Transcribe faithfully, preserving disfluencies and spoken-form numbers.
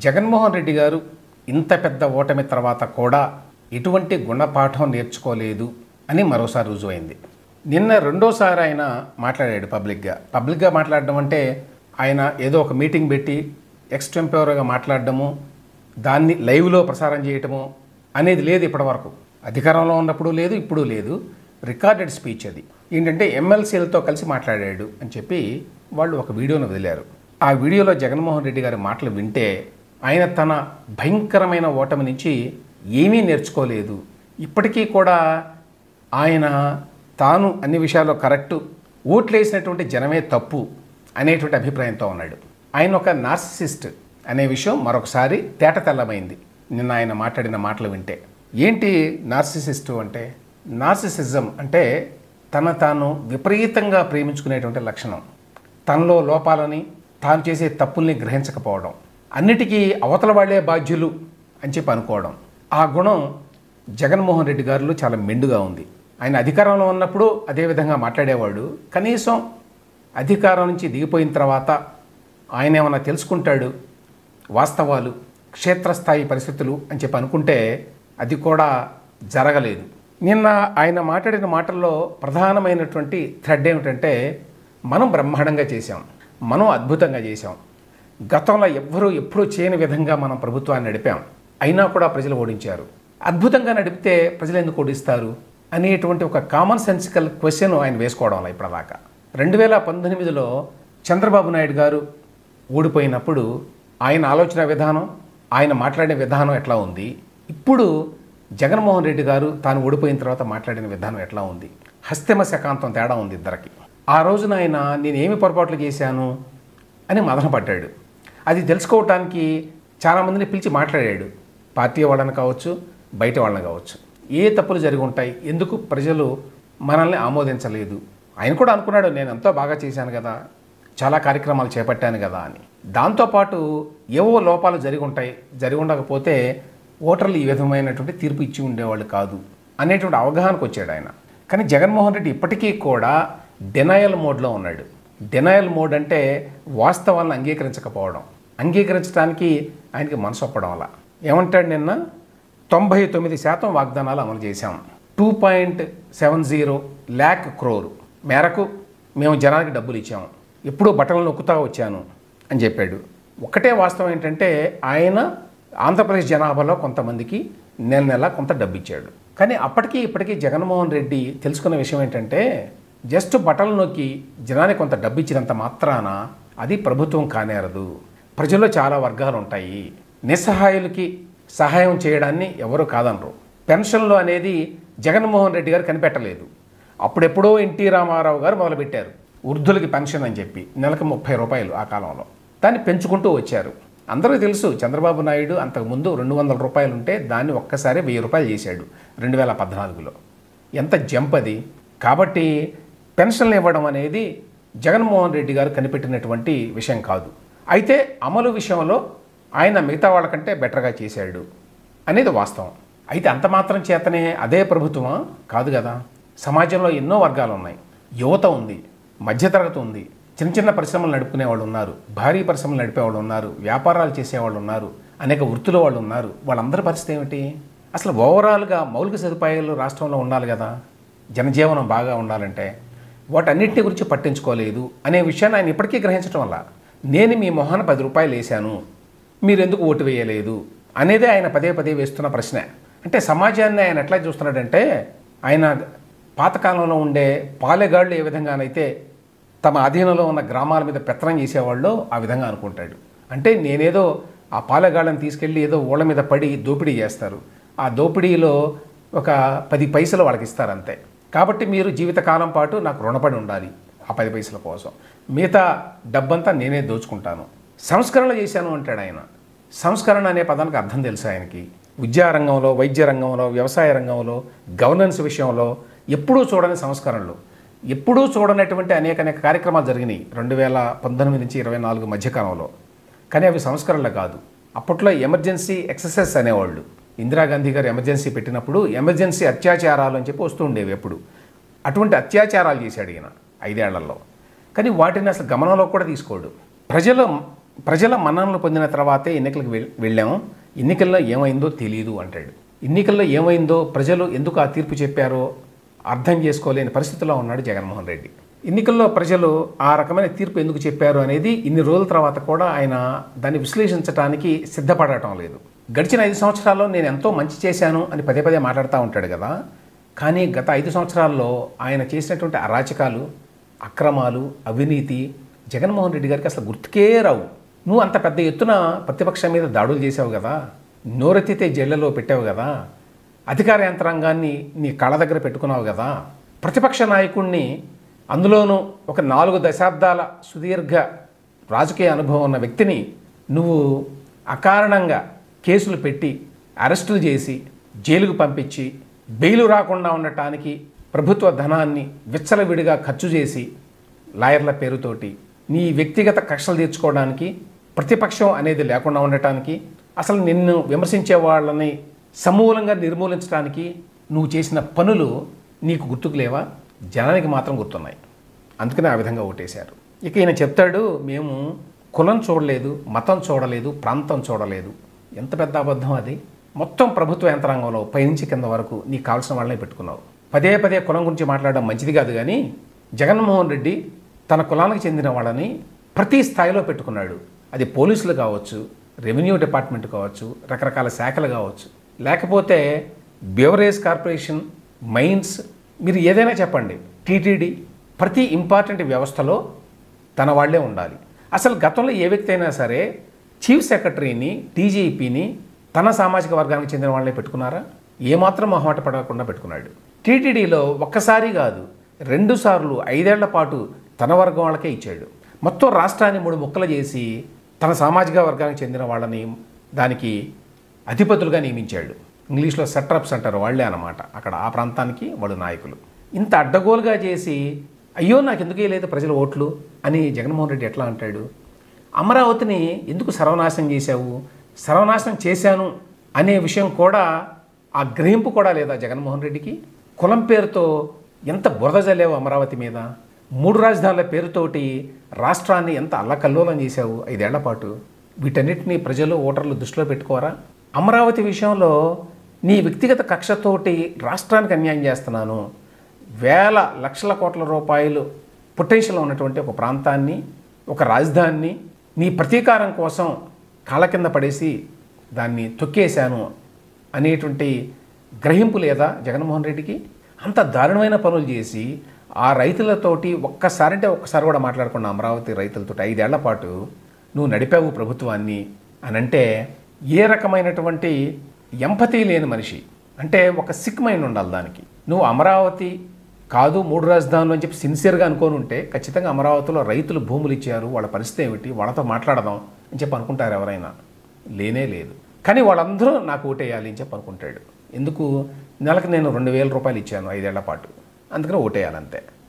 జగన్మోహన్ రెడ్డి గారు ఇంత పెద్ద ఓటమి తర్వాత కూడా ఎటువంటి గుణపాఠం నేర్చుకోలేదు అని మరోసారి రుజువైంది. నిన్న రెండోసారి ఆయన మాట్లాడాడు పబ్లిక్గా. పబ్లిక్గా మాట్లాడడం అంటే ఆయన ఏదో ఒక మీటింగ్ పెట్టి ఎక్స్టెంపోరగా మాట్లాడడము, దాన్ని లైవ్లో ప్రసారం చేయటము అనేది లేదు ఇప్పటివరకు. అధికారంలో ఉన్నప్పుడు లేదు, ఇప్పుడు లేదు. రికార్డెడ్ స్పీచ్ అది. ఏంటంటే ఎమ్మెల్సీలతో కలిసి మాట్లాడాడు అని చెప్పి వాళ్ళు ఒక వీడియోను వదిలారు. ఆ వీడియోలో జగన్మోహన్ రెడ్డి గారి మాటలు వింటే ఆయన తన భయంకరమైన ఓటమి నుంచి ఏమీ నేర్చుకోలేదు, ఇప్పటికీ కూడా ఆయన తాను అన్ని విషయాల్లో కరెక్టు, ఓట్లు వేసినటువంటి జనమే తప్పు అనేటువంటి అభిప్రాయంతో ఉన్నాడు. ఆయన ఒక నార్సిసిస్ట్ అనే విషయం మరొకసారి తేట తెల్లమైంది నిన్న ఆయన మాట్లాడిన మాటలు వింటే. ఏంటి నార్సిసిస్టు అంటే? నార్సిసిజం అంటే తన తాను విపరీతంగా ప్రేమించుకునేటువంటి లక్షణం. తనలో లోపాలని, తాను చేసే తప్పుల్ని గ్రహించకపోవడం, అన్నిటికీ అవతల వాళ్లే బాధ్యులు అని చెప్పి అనుకోవడం. ఆ గుణం జగన్మోహన్ రెడ్డి గారిలో చాలా మెండుగా ఉంది. ఆయన అధికారంలో ఉన్నప్పుడు అదేవిధంగా మాట్లాడేవాడు. కనీసం అధికారం నుంచి దిగిపోయిన తర్వాత ఆయన ఏమన్నా తెలుసుకుంటాడు, వాస్తవాలు, క్షేత్రస్థాయి పరిస్థితులు అని చెప్పి అనుకుంటే అది కూడా జరగలేదు. నిన్న ఆయన మాట్లాడిన మాటల్లో ప్రధానమైనటువంటి థ్రెడ్ ఏమిటంటే, మనం బ్రహ్మాండంగా చేశాం, మనం అద్భుతంగా చేశాం, గతంలో ఎవ్వరూ ఎప్పుడూ చేయని విధంగా మనం ప్రభుత్వాన్ని నడిపాం, అయినా కూడా ప్రజలు ఓడించారు, అద్భుతంగా నడిపితే ప్రజలు ఎందుకు ఓడిస్తారు అనేటువంటి ఒక కామన్ సెన్సికల్ క్వశ్చన్ ఆయన వేసుకోవడం వల్ల ఇప్పటిదాకా. రెండు వేల పంతొమ్మిదిలో చంద్రబాబు నాయుడు గారు ఓడిపోయినప్పుడు ఆయన ఆలోచన విధానం, ఆయన మాట్లాడే విధానం ఎట్లా ఉంది, ఇప్పుడు జగన్మోహన్ రెడ్డి గారు తాను ఓడిపోయిన తర్వాత మాట్లాడిన విధానం ఎట్లా ఉంది? హస్తిమ శకాంతం తేడా ఉంది ఇద్దరికి. ఆ రోజున ఆయన నేనేమి పొరపాట్లు చేశాను అని మదనపడ్డాడు. అది తెలుసుకోవటానికి చాలామందిని పిలిచి మాట్లాడాడు. పార్టీ వాళ్ళని కావచ్చు, బయట వాళ్ళని కావచ్చు. ఏ తప్పులు జరిగి ఉంటాయి, ఎందుకు ప్రజలు మనల్ని ఆమోదించలేదు? ఆయన కూడా అనుకున్నాడు, నేను ఎంతో బాగా చేశాను కదా, చాలా కార్యక్రమాలు చేపట్టాను కదా అని. దాంతోపాటు ఏవో లోపాలు జరిగి ఉంటాయి, జరిగి ఉండకపోతే ఓటర్లు ఈ విధమైనటువంటి తీర్పు ఇచ్చి ఉండేవాళ్ళు కాదు అనేటువంటి అవగాహనకు వచ్చాడు ఆయన. కానీ జగన్మోహన్ రెడ్డి ఇప్పటికీ కూడా డెనయల్ మోడ్లో ఉన్నాడు. డెనయల్ మోడ్ అంటే వాస్తవాలను అంగీకరించకపోవడం. అంగీకరించడానికి ఆయనకి మనసు ఒప్పడం వల్ల ఏమంటాడు, నిన్న తొంభై తొమ్మిది శాతం వాగ్దానాలు అమలు చేశాం, two point seven zero lakh crore మేరకు మేము జనానికి డబ్బులు ఇచ్చాము, ఎప్పుడూ బట్టలు నొక్కుతా వచ్చాను అని చెప్పాడు. ఒక్కటే వాస్తవం ఏంటంటే ఆయన ఆంధ్రప్రదేశ్ జనాభాలో కొంతమందికి నెల నెల కొంత డబ్బు ఇచ్చాడు. కానీ అప్పటికీ ఇప్పటికీ జగన్మోహన్ రెడ్డి తెలుసుకున్న విషయం ఏంటంటే, జస్ట్ బట్టలు నొక్కి జనానికి కొంత డబ్బు ఇచ్చినంత మాత్రాన అది ప్రభుత్వం కానేరదు. ప్రజల్లో చాలా వర్గాలు ఉంటాయి, నిస్సహాయులకి సహాయం చేయడాన్ని ఎవరు కాదనరు. పెన్షన్లు అనేది జగన్మోహన్ రెడ్డి గారు కనిపెట్టలేదు. అప్పుడెప్పుడో ఎన్టీ రామారావు గారు మొదలుపెట్టారు వృద్ధులకి పెన్షన్ అని చెప్పి, నెలకు ముప్పై రూపాయలు ఆ కాలంలో. దాన్ని పెంచుకుంటూ వచ్చారు. అందరికీ తెలుసు చంద్రబాబు నాయుడు అంతకుముందు రెండు వందల రూపాయలు ఉంటే దాన్ని ఒక్కసారి వెయ్యి రూపాయలు చేశాడు రెండు వేల పద్నాలుగులో. ఎంత జంప్ అది! కాబట్టి పెన్షన్లు ఇవ్వడం అనేది జగన్మోహన్ రెడ్డి గారు కనిపెట్టినటువంటి విషయం కాదు. అయితే అమలు విషయంలో ఆయన మిగతా వాళ్ళకంటే బెటర్గా చేశాడు అనేది వాస్తవం. అయితే అంత మాత్రం చేతనే అదే ప్రభుత్వమా? కాదు కదా. సమాజంలో ఎన్నో వర్గాలు ఉన్నాయి. యువత ఉంది, మధ్యతరగతి ఉంది, చిన్న చిన్న పరిశ్రమలు నడుపుకునే వాళ్ళు ఉన్నారు, భారీ పరిశ్రమలు నడిపేవాళ్ళు ఉన్నారు, వ్యాపారాలు చేసేవాళ్ళు ఉన్నారు, అనేక వృత్తుల వాళ్ళు ఉన్నారు. వాళ్ళందరి పరిస్థితి ఏమిటి? అసలు ఓవరాల్గా మౌలిక సదుపాయాలు రాష్ట్రంలో ఉండాలి కదా, జనజీవనం బాగా ఉండాలంటే. వాటన్నిటిని గురించి పట్టించుకోలేదు అనే విషయాన్ని ఆయన ఇప్పటికీ గ్రహించడం వల్ల, నేను మీ మొహాన పది రూపాయలు వేశాను, మీరు ఎందుకు ఓటు వేయలేదు అనేదే ఆయన పదే పదే వేస్తున్న ప్రశ్న. అంటే సమాజాన్ని ఆయన ఎట్లా చూస్తున్నాడంటే, ఆయన పాతకాలంలో ఉండే పాలెగాళ్ళు ఏ విధంగానైతే తమ అధీనంలో ఉన్న గ్రామాల మీద పెత్తనం చేసేవాళ్ళు ఆ విధంగా అనుకుంటాడు. అంటే నేనేదో ఆ పాలెగాళ్ళని తీసుకెళ్ళి ఏదో ఓళ్ళ మీద పడి దోపిడీ చేస్తారు, ఆ దోపిడీలో ఒక పది పైసలు వాళ్ళకి ఇస్తారు అంతే. కాబట్టి మీరు జీవితకాలం పాటు నాకు రుణపడి ఉండాలి ఆ పది పైసల కోసం, మిగతా డబ్బంతా నేనే దోచుకుంటాను. సంస్కరణ చేశాను అంటాడు ఆయన. సంస్కరణ అనే పదానికి అర్థం తెలుసు ఆయనకి. విద్యారంగంలో, వైద్య రంగంలో, వ్యవసాయ రంగంలో, గవర్నెన్స్ విషయంలో ఎప్పుడూ చూడని సంస్కరణలు, ఎప్పుడూ చూడనటువంటి అనేక అనేక కార్యక్రమాలు జరిగినాయి రెండు వేల పంతొమ్మిది నుంచి ఇరవై నాలుగు మధ్యకాలంలో. కానీ అవి సంస్కరణలు కాదు. అప్పట్లో ఎమర్జెన్సీ ఎక్సెసెస్ అనేవాళ్ళు. ఇందిరాగాంధీ గారు ఎమర్జెన్సీ పెట్టినప్పుడు ఎమర్జెన్సీ అత్యాచారాలు అని చెప్పి వస్తూ ఉండేవి ఎప్పుడు. అటువంటి అత్యాచారాలు చేశాడు ఈయన ఐదేళ్లలో. కానీ వాటిని అసలు గమనంలో కూడా తీసుకోడు. ప్రజల ప్రజల మన్ననలు పొందిన తర్వాతే ఎన్నికలకు వెళ్ళాము, ఎన్నికల్లో ఏమైందో తెలియదు అంటాడు. ఎన్నికల్లో ఏమైందో ప్రజలు ఎందుకు ఆ తీర్పు చెప్పారో అర్థం చేసుకోలేని పరిస్థితిలో ఉన్నాడు జగన్మోహన్ రెడ్డి. ఎన్నికల్లో ప్రజలు ఆ రకమైన తీర్పు ఎందుకు చెప్పారు అనేది ఇన్ని రోజుల తర్వాత కూడా ఆయన దాన్ని విశ్లేషించడానికి సిద్ధపడటం లేదు. గడిచిన ఐదు సంవత్సరాల్లో నేను ఎంతో మంచి చేశాను అని పదే పదే మాట్లాడుతూ ఉంటాడు కదా, కానీ గత ఐదు సంవత్సరాల్లో ఆయన చేసినటువంటి అరాచకాలు, అక్రమాలు, అవినీతి జగన్మోహన్ రెడ్డి గారికి అసలు గుర్తుకే రావు. నువ్వు అంత పెద్ద ఎత్తున ప్రతిపక్షం మీద దాడులు చేసావు కదా, నోరెత్తితే జైళ్లలో పెట్టావు కదా, అధికార యంత్రాంగాన్ని నీ కళ్ళ దగ్గర పెట్టుకున్నావు కదా, ప్రతిపక్ష నాయకుడిని, అందులోనూ ఒక నాలుగు దశాబ్దాల సుదీర్ఘ రాజకీయ అనుభవం ఉన్న వ్యక్తిని నువ్వు అకారణంగా కేసులు పెట్టి అరెస్టులు చేసి జైలుకు పంపించి బెయిలు రాకుండా ఉండటానికి ప్రభుత్వ ధనాన్ని విచ్చలవిడిగా ఖర్చు చేసి లాయర్ల పేరుతోటి నీ వ్యక్తిగత కక్షలు తీర్చుకోవడానికి, ప్రతిపక్షం అనేది లేకుండా ఉండటానికి, అసలు నిన్ను విమర్శించే వాళ్ళని సమూలంగా నిర్మూలించడానికి నువ్వు చేసిన పనులు నీకు గుర్తుకు లేవా? జనానికి మాత్రం గుర్తున్నాయి. అందుకనే ఆ విధంగా ఓటేశారు. ఇక ఈయన చెప్తాడు, మేము కులం చూడలేదు, మతం చూడలేదు, ప్రాంతం చూడలేదు. ఎంత పెద్ద అబద్ధం అది. మొత్తం ప్రభుత్వ యంత్రాంగంలో పైనుంచి కింద వరకు నీకు కావాల్సిన వాళ్ళనే పెట్టుకున్నావు. పదే పదే కులం గురించి మాట్లాడడం మంచిది కాదు, కానీ జగన్మోహన్ రెడ్డి తన కులానికి చెందిన వాళ్ళని ప్రతి స్థాయిలో పెట్టుకున్నాడు. అది పోలీసులు కావచ్చు, రెవెన్యూ డిపార్ట్మెంట్ కావచ్చు, రకరకాల శాఖలు కావచ్చు, లేకపోతే బెవరేజ్ కార్పొరేషన్, మైన్స్, మీరు ఏదైనా చెప్పండి, టీటీడీ, ప్రతి ఇంపార్టెంట్ వ్యవస్థలో తన వాళ్లే ఉండాలి. అసలు గతంలో ఏ వ్యక్తి అయినా సరే చీఫ్ సెక్రటరీని, డీజీపీని తన సామాజిక వర్గానికి చెందిన వాళ్ళే పెట్టుకున్నారా? ఏమాత్రం మొహమాట పడకుండా పెట్టుకున్నాడు. టీటీడీలో ఒక్కసారి కాదు, రెండు సార్లు ఐదేళ్ల పాటు తన వర్గం వాళ్ళకే ఇచ్చాడు. మొత్తం రాష్ట్రాన్ని మూడు ముక్కలు చేసి తన సామాజిక వర్గానికి చెందిన వాళ్ళని దానికి అధిపతులుగా నియమించాడు. ఇంగ్లీష్లో సెట్రప్స్ అంటారు, వాళ్లే అన్నమాట. అక్కడ ఆ ప్రాంతానికి వాళ్ళు నాయకులు. ఇంత అడ్డగోలుగా చేసి అయ్యో నాకు ఎందుకే లేదు ప్రజల ఓట్లు అని జగన్మోహన్ రెడ్డి ఎట్లా అంటాడు? అమరావతిని ఎందుకు సర్వనాశనం చేశావు, సర్వనాశనం చేశాను అనే విషయం కూడా, ఆ గ్రహింపు కూడా లేదా జగన్మోహన్ రెడ్డికి? కులం పేరుతో ఎంత బురద జల్లేవు అమరావతి మీద. మూడు రాజధానుల పేరుతోటి రాష్ట్రాన్ని ఎంత అల్లకల్లోలం చేశావు ఐదేళ్ల పాటు. వీటన్నిటినీ ప్రజలు, ఓటర్లు దృష్టిలో పెట్టుకోరా? అమరావతి విషయంలో నీ వ్యక్తిగత కక్షతోటి రాష్ట్రానికి అన్యాయం చేస్తున్నాను, వేల లక్షల కోట్ల రూపాయలు పొటెన్షియల్ ఉన్నటువంటి ఒక ప్రాంతాన్ని, ఒక రాజధానిని నీ ప్రతీకారం కోసం కాళ్ళ కింద పడేసి దాన్ని తొక్కేశాను అనేటువంటి గ్రహింపు లేదా జగన్మోహన్ రెడ్డికి? అంత దారుణమైన పనులు చేసి ఆ రైతులతోటి ఒక్కసారంటే ఒక్కసారి కూడా మాట్లాడకుండా అమరావతి రైతులతో ఐదేళ్ల పాటు నువ్వు నడిపావు ప్రభుత్వాన్ని అని అంటే ఏ రకమైనటువంటి ఎంపతి లేని మనిషి. అంటే ఒక సిక్ మైండ్ ఉండాలి దానికి. నువ్వు అమరావతి కాదు మూడు రాజధానులు అని చెప్పి సిన్సియర్గా అనుకోని ఉంటే ఖచ్చితంగా అమరావతిలో రైతులు భూములు ఇచ్చారు, వాళ్ళ పరిస్థితి ఏమిటి, వాళ్ళతో మాట్లాడదాం అని చెప్పి అనుకుంటారు ఎవరైనా? లేనే లేదు. కానీ వాళ్ళందరూ నాకు ఓటేయాలి అని చెప్పి అనుకుంటాడు. ఎందుకు? నెలకు నేను రెండు వేల రూపాయలు ఇచ్చాను ఐదేళ్ల పాటు, అందుకని ఓటేయాలంతే.